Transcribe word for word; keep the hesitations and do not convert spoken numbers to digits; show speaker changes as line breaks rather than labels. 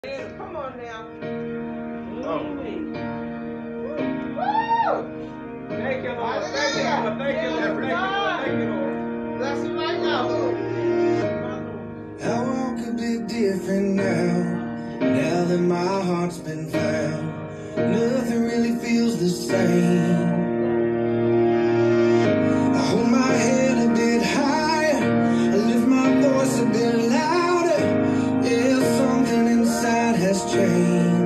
Come on now.
Oh.
Woo!
Thank you, Lord. Thank you, Lord. Thank you, Lord. Thank you, Lord. Thank you, Lord.
Bless you right now, Lord.
I walk a bit different now, now that my heart's been found. Nothing really feels the same. I hold my head a bit higher, I lift my voice a bit louder. Yeah, something inside has changed.